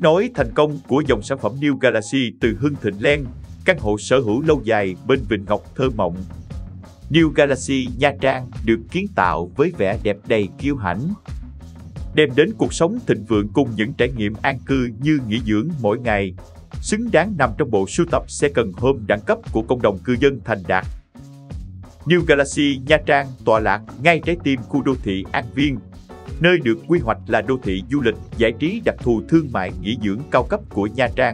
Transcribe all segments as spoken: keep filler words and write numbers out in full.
nối thành công của dòng sản phẩm New Galaxy từ Hưng Thịnh Land, căn hộ sở hữu lâu dài bên Vịnh Ngọc thơ mộng. New Galaxy Nha Trang được kiến tạo với vẻ đẹp đầy kiêu hãnh, đem đến cuộc sống thịnh vượng cùng những trải nghiệm an cư như nghỉ dưỡng mỗi ngày, xứng đáng nằm trong bộ sưu tập second home đẳng cấp của cộng đồng cư dân thành đạt. New Galaxy Nha Trang tọa lạc ngay trái tim khu đô thị An Viên, nơi được quy hoạch là đô thị du lịch giải trí đặc thù thương mại nghỉ dưỡng cao cấp của Nha Trang.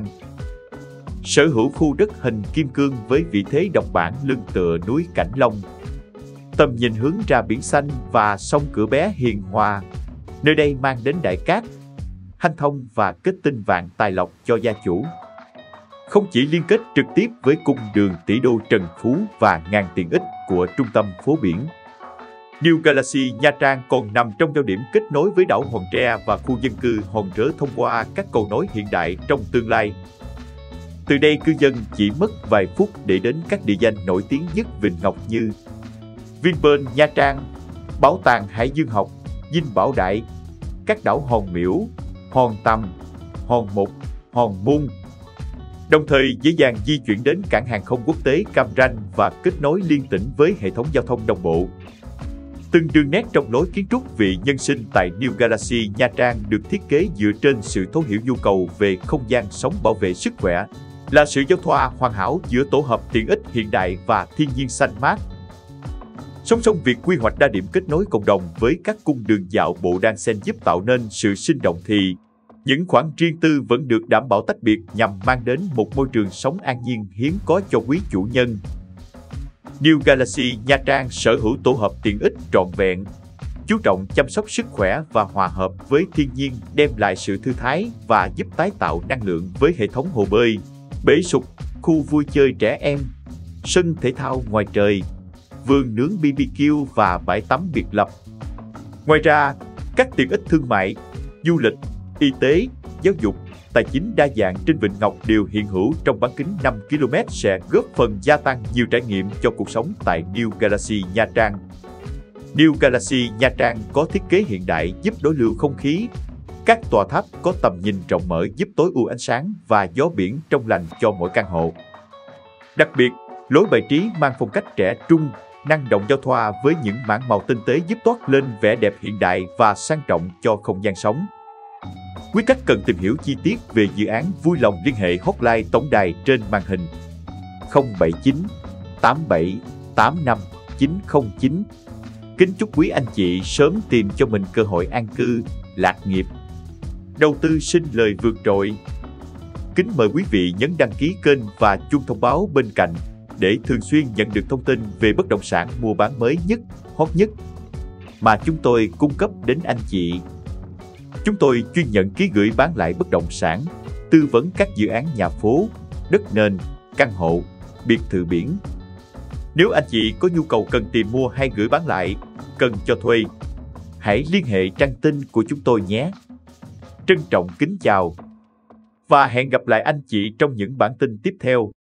Sở hữu khu đất hình kim cương với vị thế độc bản lưng tựa núi Cảnh Long, tầm nhìn hướng ra biển xanh và sông Cửa Bé hiền hòa. Nơi đây mang đến đại cát, hanh thông và kết tinh vạn tài lộc cho gia chủ. Không chỉ liên kết trực tiếp với cung đường tỷ đô Trần Phú và ngàn tiện ích của trung tâm phố biển, New Galaxy Nha Trang còn nằm trong giao điểm kết nối với đảo Hòn Tre và khu dân cư Hòn Rớ thông qua các cầu nối hiện đại trong tương lai. Từ đây cư dân chỉ mất vài phút để đến các địa danh nổi tiếng nhất Vịnh Ngọc như Vinpearl Nha Trang, Bảo tàng Hải Dương học, Dinh Bảo Đại, các đảo Hòn Miễu, Hòn Tầm, Hòn Mục, Hòn Môn. Đồng thời dễ dàng di chuyển đến cảng hàng không quốc tế Cam Ranh và kết nối liên tỉnh với hệ thống giao thông đồng bộ. Từng đường nét trong lối kiến trúc vị nhân sinh tại New Galaxy Nha Trang được thiết kế dựa trên sự thấu hiểu nhu cầu về không gian sống bảo vệ sức khỏe, là sự giao thoa hoàn hảo giữa tổ hợp tiện ích hiện đại và thiên nhiên xanh mát. Song song việc quy hoạch đa điểm kết nối cộng đồng với các cung đường dạo bộ đan xen giúp tạo nên sự sinh động thì những khoảng riêng tư vẫn được đảm bảo tách biệt nhằm mang đến một môi trường sống an nhiên hiếm có cho quý chủ nhân. New Galaxy Nha Trang sở hữu tổ hợp tiện ích trọn vẹn, chú trọng chăm sóc sức khỏe và hòa hợp với thiên nhiên, đem lại sự thư thái và giúp tái tạo năng lượng với hệ thống hồ bơi, bể sục, khu vui chơi trẻ em, sân thể thao ngoài trời, vườn nướng bê bê kiu và bãi tắm biệt lập. Ngoài ra, các tiện ích thương mại, du lịch, y tế, giáo dục, tài chính đa dạng trên Vịnh Ngọc đều hiện hữu trong bán kính năm ki lô mét sẽ góp phần gia tăng nhiều trải nghiệm cho cuộc sống tại New Galaxy Nha Trang. New Galaxy Nha Trang có thiết kế hiện đại giúp đối lưu không khí. Các tòa tháp có tầm nhìn rộng mở giúp tối ưu ánh sáng và gió biển trong lành cho mỗi căn hộ. Đặc biệt, lối bài trí mang phong cách trẻ trung, năng động giao thoa với những mảng màu tinh tế giúp toát lên vẻ đẹp hiện đại và sang trọng cho không gian sống. Quý khách cần tìm hiểu chi tiết về dự án vui lòng liên hệ hotline tổng đài trên màn hình không bảy chín tám bảy tám năm chín không chín. Kính chúc quý anh chị sớm tìm cho mình cơ hội an cư, lạc nghiệp, đầu tư sinh lời vượt trội. Kính mời quý vị nhấn đăng ký kênh và chuông thông báo bên cạnh để thường xuyên nhận được thông tin về bất động sản mua bán mới nhất, hot nhất mà chúng tôi cung cấp đến anh chị. Chúng tôi chuyên nhận ký gửi bán lại bất động sản, tư vấn các dự án nhà phố, đất nền, căn hộ, biệt thự biển. Nếu anh chị có nhu cầu cần tìm mua hay gửi bán lại, cần cho thuê, hãy liên hệ trang tin của chúng tôi nhé. Trân trọng kính chào và hẹn gặp lại anh chị trong những bản tin tiếp theo.